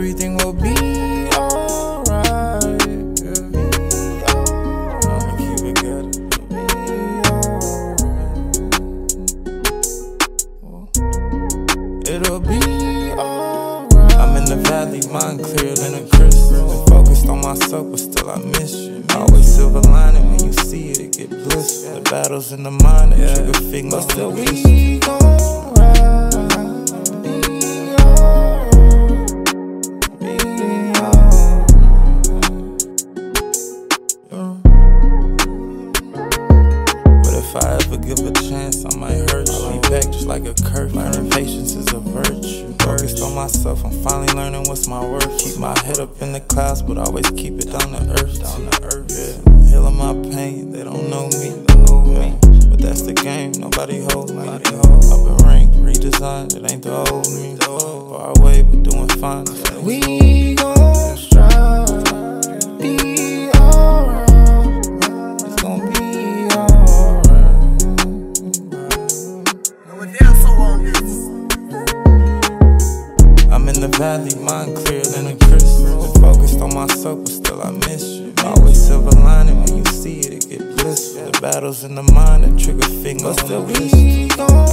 everything will be alright. I'ma keep it good. It'll be alright. I'm in the valley, mind clear than a crystal. Focused on myself, but still I miss you. Always silver lining, when you see it, it get blissful. The battles in the mind, that trigger finger, but still we gon' ride. If I ever give a chance, I might hurt you. Be back just like a curfew. Learning patience is a virtue. Focused on myself, I'm finally learning what's my worth. Keep my head up in the clouds, but always keep it down to earth. Yeah. Healing my pain, they don't know me. But that's the game, nobody holds me. I've been ranked, redesigned, it ain't the old me. Far away, but doing fine. We gon' strive. Be alright. It's gon' be alright. I'm in the valley, mind clear than a crystal. Focused on myself, but still I miss you. Always silver lining, when you see it, it get blissful. The battles in the mind, that trigger finger, but still we gon'